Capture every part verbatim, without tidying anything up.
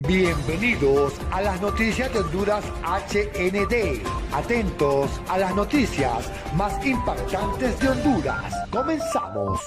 Bienvenidos a las noticias de Honduras H N D. Atentos a las noticias más impactantes de Honduras. Comenzamos.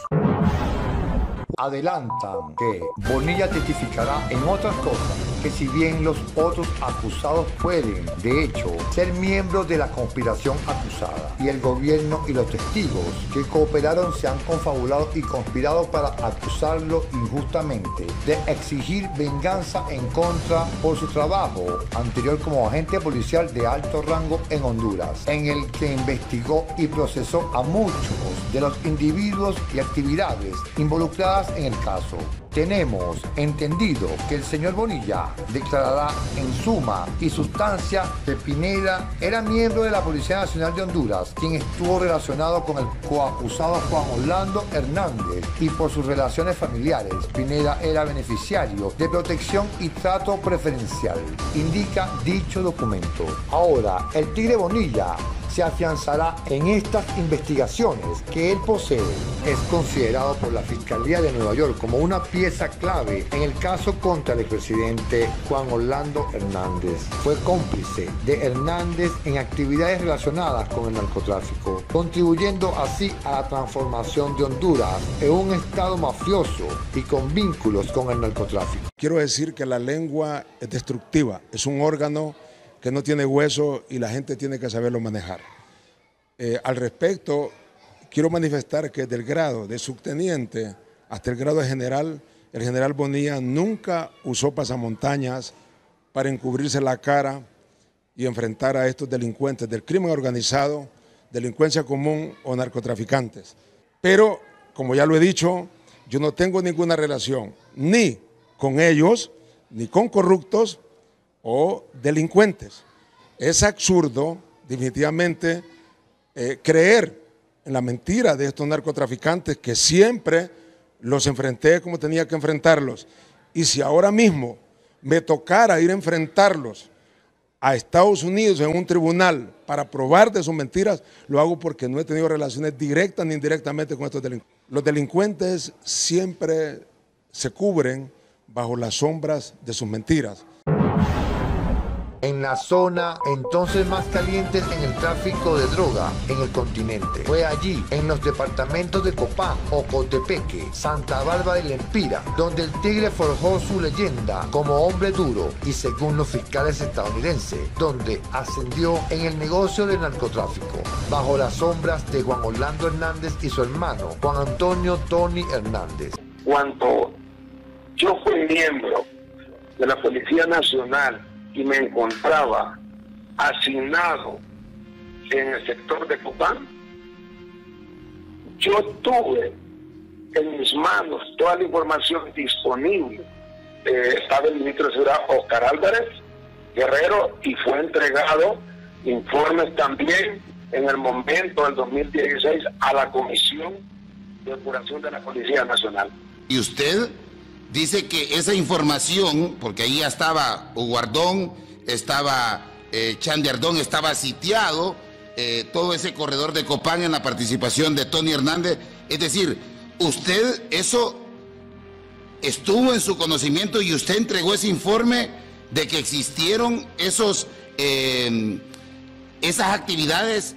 Adelantan que Bonilla testificará en otras cosas, que si bien los otros acusados pueden, de hecho, ser miembros de la conspiración acusada, y el gobierno y los testigos que cooperaron se han confabulado y conspirado para acusarlo injustamente de exigir venganza en contra por su trabajo anterior como agente policial de alto rango en Honduras, en el que investigó y procesó a muchos de los individuos y actividades involucradas en el caso. Tenemos entendido que el señor Bonilla declarará en suma y sustancia que Pineda era miembro de la Policía Nacional de Honduras, quien estuvo relacionado con el coacusado Juan Orlando Hernández, y por sus relaciones familiares, Pineda era beneficiario de protección y trato preferencial, indica dicho documento. Ahora, el Tigre Bonilla se afianzará en estas investigaciones que él posee. Es considerado por la Fiscalía de Nueva York como una pieza clave en el caso contra el expresidente Juan Orlando Hernández. Fue cómplice de Hernández en actividades relacionadas con el narcotráfico, contribuyendo así a la transformación de Honduras en un estado mafioso y con vínculos con el narcotráfico. Quiero decir que la lengua es destructiva, es un órgano que no tiene hueso y la gente tiene que saberlo manejar. Eh, al respecto, quiero manifestar que desde el grado de subteniente hasta el grado de general, el general Bonilla nunca usó pasamontañas para encubrirse la cara y enfrentar a estos delincuentes del crimen organizado, delincuencia común o narcotraficantes. Pero, como ya lo he dicho, yo no tengo ninguna relación ni con ellos, ni con corruptos o delincuentes. Es absurdo, definitivamente, eh, creer en la mentira de estos narcotraficantes, que siempre los enfrenté como tenía que enfrentarlos. Y si ahora mismo me tocara ir a enfrentarlos a Estados Unidos en un tribunal para probar de sus mentiras, lo hago porque no he tenido relaciones directas ni indirectamente con estos delincuentes. Los delincuentes siempre se cubren bajo las sombras de sus mentiras. En la zona entonces más calientes en el tráfico de droga en el continente. Fue allí, en los departamentos de Copán, Ocotepeque, Santa Bárbara y Lempira, donde el Tigre forjó su leyenda como hombre duro y, según los fiscales estadounidenses, donde ascendió en el negocio del narcotráfico, bajo las sombras de Juan Orlando Hernández y su hermano, Juan Antonio Tony Hernández. Cuando yo fui miembro de la Policía Nacional y me encontraba asignado en el sector de Copán, yo tuve en mis manos toda la información disponible. Eh, estaba el ministro de Seguridad Oscar Álvarez Guerrero y fue entregado informes también en el momento del dos mil dieciséis a la Comisión de Depuración de la Policía Nacional. ¿Y usted dice que esa información, porque ahí ya estaba Uguardón, estaba eh, Chandiardón, estaba sitiado, eh, todo ese corredor de Copán en la participación de Tony Hernández? Es decir, usted eso estuvo en su conocimiento y usted entregó ese informe de que existieron esos, eh, esas actividades.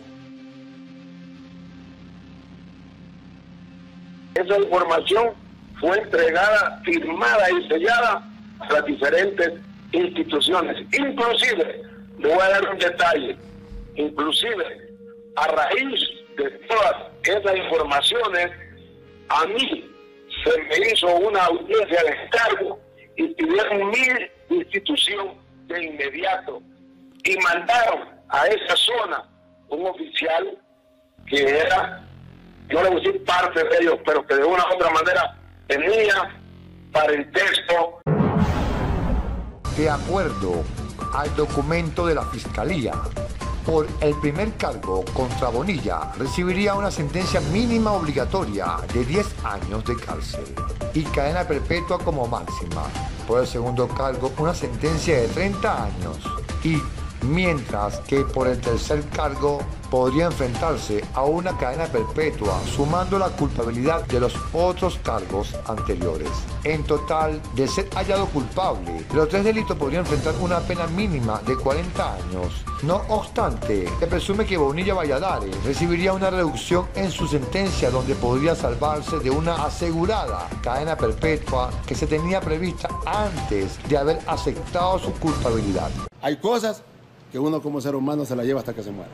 Esa información fue entregada, firmada y sellada a las diferentes instituciones. Inclusive, le voy a dar un detalle, inclusive a raíz de todas esas informaciones, a mí se me hizo una audiencia de descargo y pidieron mi institución de inmediato y mandaron a esa zona un oficial que era, yo le voy a decir parte de ellos, pero que de una u otra manera tenía parentesco. De acuerdo al documento de la Fiscalía, por el primer cargo contra Bonilla recibiría una sentencia mínima obligatoria de diez años de cárcel y cadena perpetua como máxima. Por el segundo cargo, una sentencia de treinta años y mientras que por el tercer cargo podría enfrentarse a una cadena perpetua, sumando la culpabilidad de los otros cargos anteriores. En total, de ser hallado culpable, los tres delitos podrían enfrentar una pena mínima de cuarenta años. No obstante, se presume que Bonilla Valladares recibiría una reducción en su sentencia, donde podría salvarse de una asegurada cadena perpetua que se tenía prevista antes de haber aceptado su culpabilidad. Hay cosas que uno como ser humano se la lleva hasta que se muera.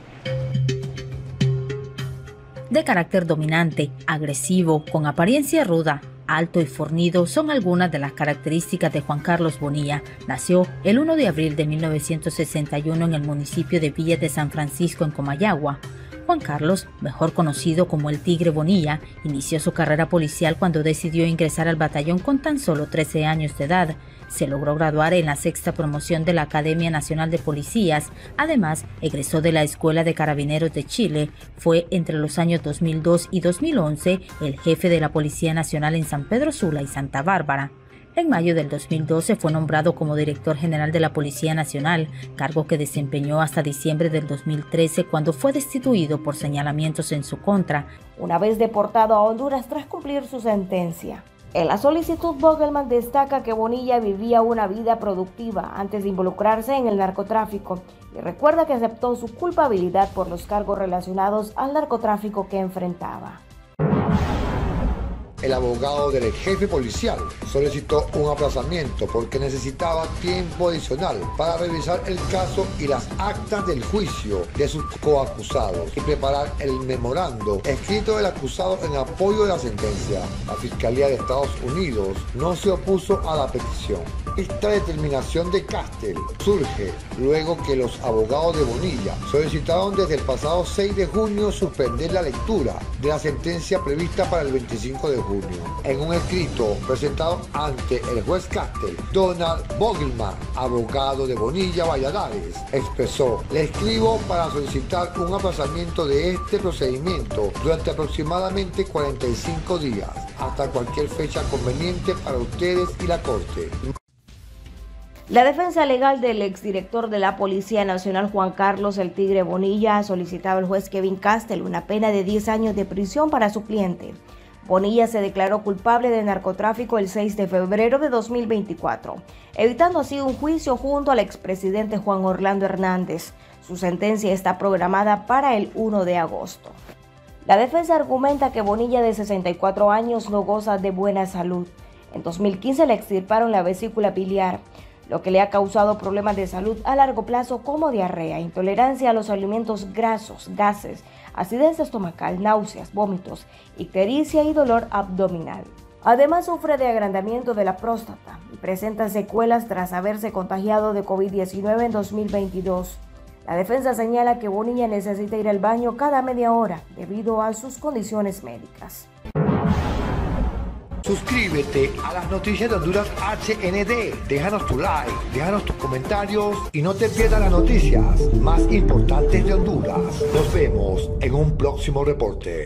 De carácter dominante, agresivo, con apariencia ruda, alto y fornido son algunas de las características de Juan Carlos Bonilla. Nació el primero de abril de mil novecientos sesenta y uno en el municipio de Villas de San Francisco, en Comayagua. Juan Carlos, mejor conocido como el Tigre Bonilla, inició su carrera policial cuando decidió ingresar al batallón con tan solo trece años de edad. Se logró graduar en la sexta promoción de la Academia Nacional de Policías. Además, egresó de la Escuela de Carabineros de Chile. Fue entre los años dos mil dos y dos mil once el jefe de la Policía Nacional en San Pedro Sula y Santa Bárbara. En mayo del dos mil doce fue nombrado como director general de la Policía Nacional, cargo que desempeñó hasta diciembre del dos mil trece, cuando fue destituido por señalamientos en su contra. Una vez deportado a Honduras tras cumplir su sentencia. En la solicitud, Vogelman destaca que Bonilla vivía una vida productiva antes de involucrarse en el narcotráfico y recuerda que aceptó su culpabilidad por los cargos relacionados al narcotráfico que enfrentaba. El abogado del jefe policial solicitó un aplazamiento porque necesitaba tiempo adicional para revisar el caso y las actas del juicio de sus coacusados y preparar el memorando escrito del acusado en apoyo de la sentencia. La Fiscalía de Estados Unidos no se opuso a la petición. Esta determinación de Castel surge luego que los abogados de Bonilla solicitaron desde el pasado seis de junio suspender la lectura de la sentencia prevista para el veinticinco de junio. En un escrito presentado ante el juez Castel, Donald Vogelman, abogado de Bonilla Valladares, expresó: le escribo para solicitar un aplazamiento de este procedimiento durante aproximadamente cuarenta y cinco días, hasta cualquier fecha conveniente para ustedes y la Corte. La defensa legal del exdirector de la Policía Nacional, Juan Carlos el Tigre Bonilla, ha solicitado al juez Kevin Castel una pena de diez años de prisión para su cliente. Bonilla se declaró culpable de narcotráfico el seis de febrero de dos mil veinticuatro, evitando así un juicio junto al expresidente Juan Orlando Hernández. Su sentencia está programada para el primero de agosto. La defensa argumenta que Bonilla, de sesenta y cuatro años, no goza de buena salud. En dos mil quince le extirparon la vesícula biliar, lo que le ha causado problemas de salud a largo plazo como diarrea, intolerancia a los alimentos grasos, gases, acidez estomacal, náuseas, vómitos, ictericia y dolor abdominal. Además, sufre de agrandamiento de la próstata y presenta secuelas tras haberse contagiado de COVID diecinueve en dos mil veintidós. La defensa señala que Bonilla necesita ir al baño cada media hora debido a sus condiciones médicas. Suscríbete a las noticias de Honduras H N D, déjanos tu like, déjanos tus comentarios y no te pierdas las noticias más importantes de Honduras. Nos vemos en un próximo reporte.